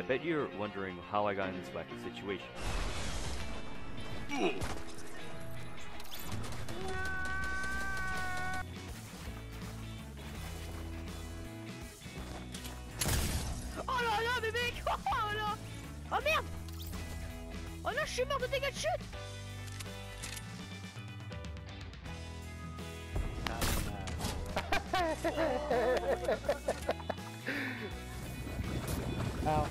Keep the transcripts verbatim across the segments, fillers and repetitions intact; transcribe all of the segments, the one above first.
Bet you're wondering how I got in this wacky situation. Oh là là, mais mec! Oh là! Oh merde! Oh là, je suis mort de dégâts de chute! Ow.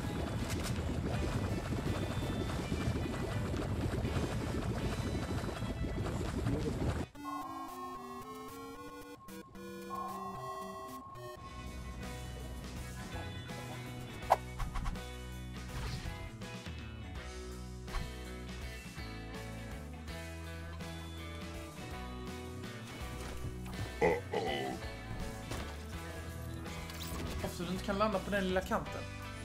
Så du inte kan landa på den lilla kanten.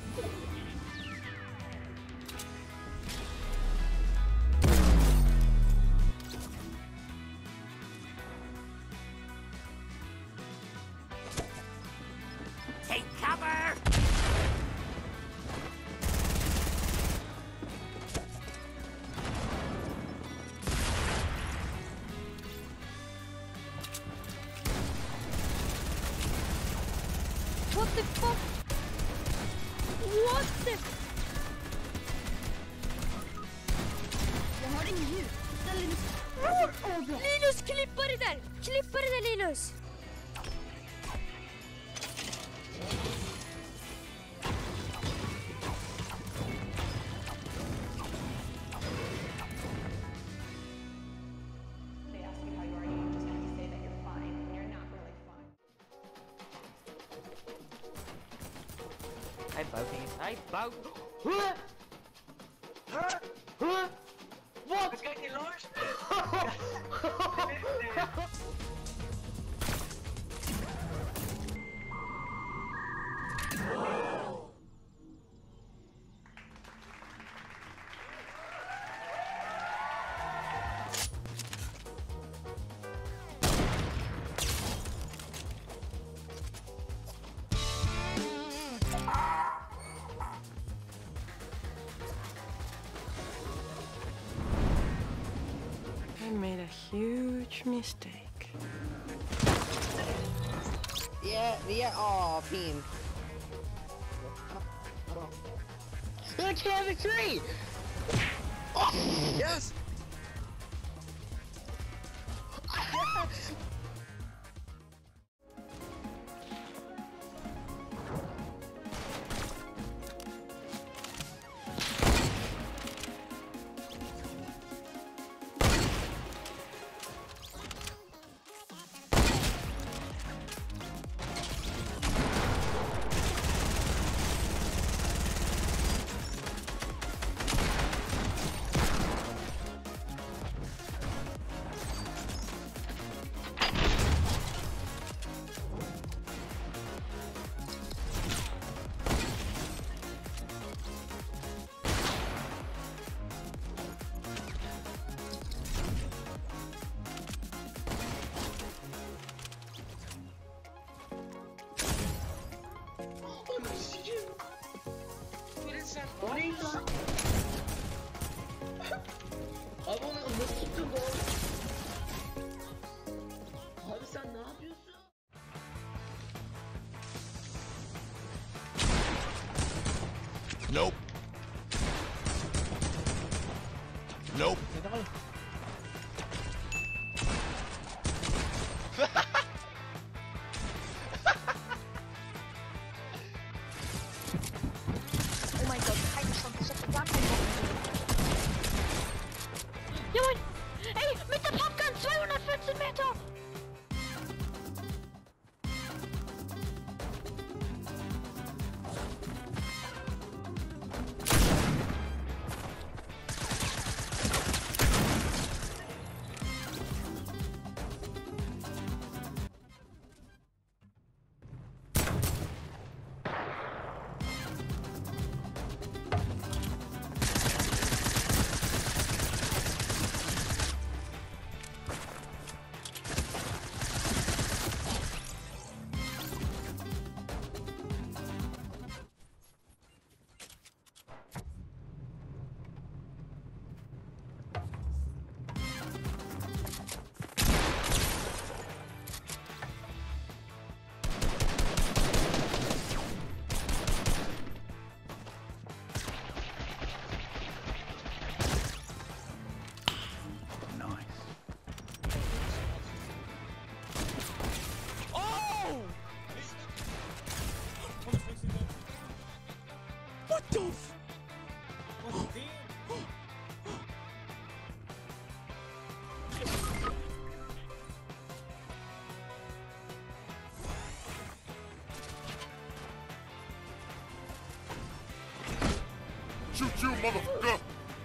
Take cover! What the fuck? What the... Jag har ingen ljud. Linus... Linus, klippa det där! Klippa det där, Linus! I'm bugging. I bug. What? Ska jag Lars? I made a huge mistake. Yeah, yeah, aw, beam. Look, you have a tree! Oh, yes! O neydi lan? Abi onu nasıl tuttun bu? Abi sen ne yapıyorsun? Nope. Nope. Oh my god, keine Chance, ich hab gar keinen Bock. Jawohl! Ey, mit der Popgun zweihundertvierzehn Meter! motherfucker!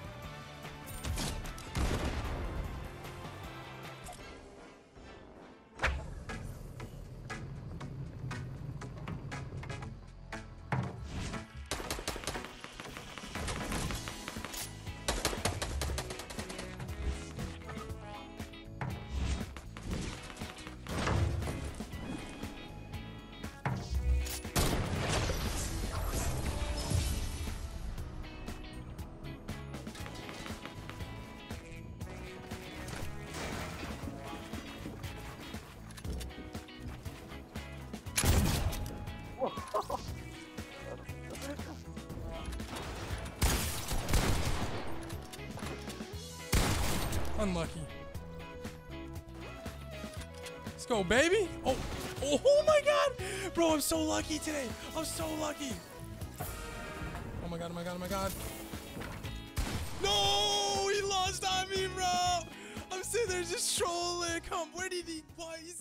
Unlucky. Let's go, baby. Oh, oh, oh my God. Bro, I'm so lucky today. I'm so lucky. Oh my God, oh my God, oh my God. No, he lost on me, bro. I'm sitting there just trolling. Come, where did he, why is...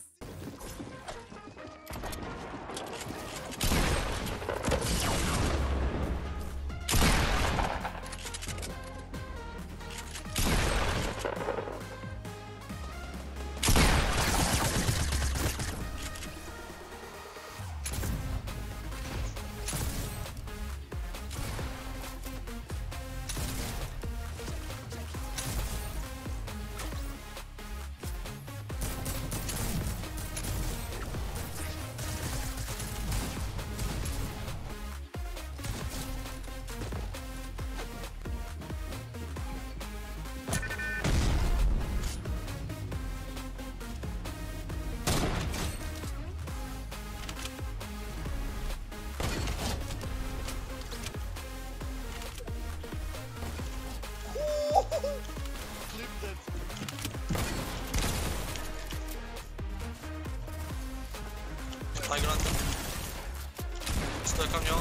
Fly grande. Stuck camion.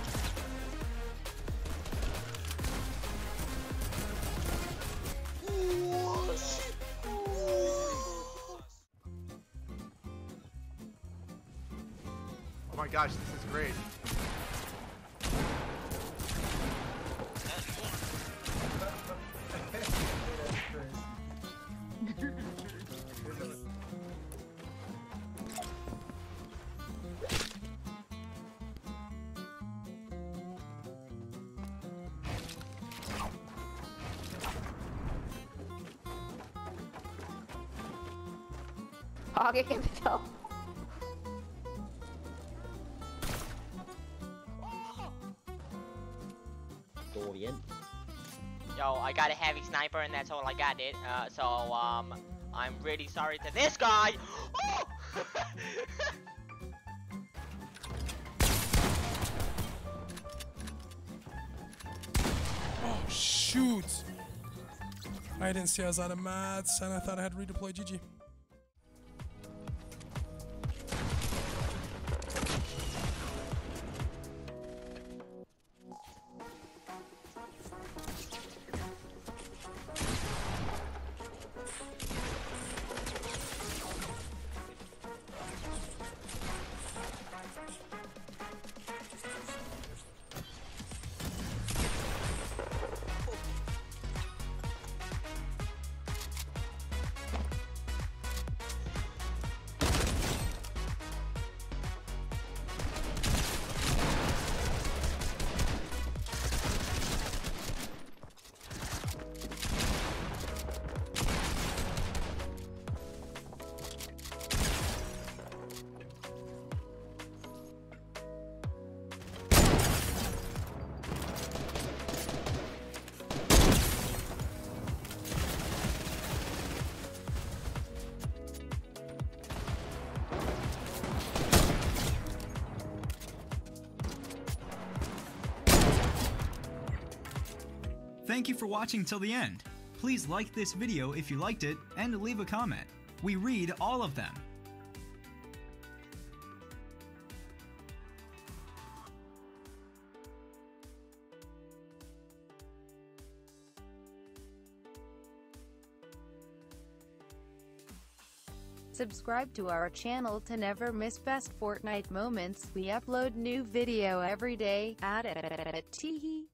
Oh my gosh, this is great. Hog it can tell. Yo, I got a heavy sniper and that's all I got, it. Uh, so, um, I'm really sorry to this guy. Oh! Oh, shoot. I didn't see I was out of mats and I thought I had redeployed G G. Thank you for watching till the end. Please like this video if you liked it and leave a comment. We read all of them. Subscribe to our channel to never miss best Fortnite moments. We upload new video every day. At it.